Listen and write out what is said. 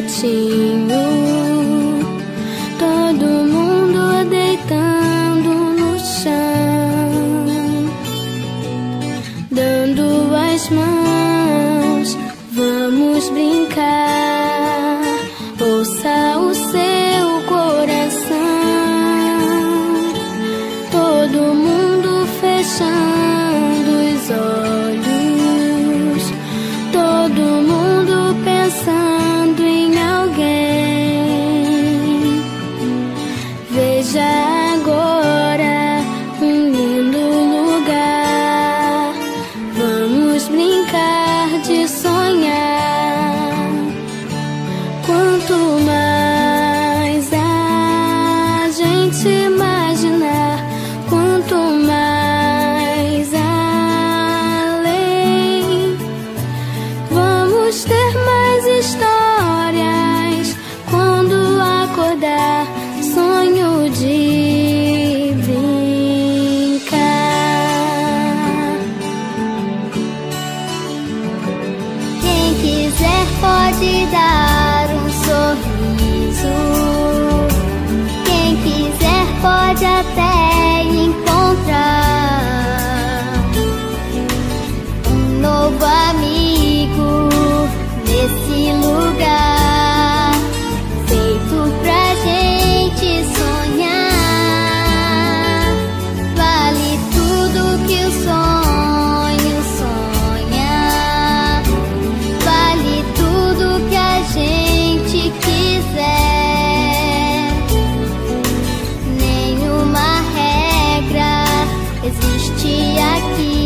quietinho, todo mundo deitando no chão, dando as mãos, vamos brincar. Ouça o seu coração, todo mundo fechando os olhos, todo mundo pensando em alguém. Veja agora um lindo lugar, vamos brincar de sonhar. Quanto mais a gente imaginar, quanto mais além, vamos ter mais histórias quando acordar, sonho de brincar. Quem quiser pode dar um sorriso, quem quiser pode até encontrar um novo amigo nesse lugar, feito pra gente sonhar. Vale tudo que o sonho sonha, vale tudo que a gente quiser. Nenhuma regra existe aqui.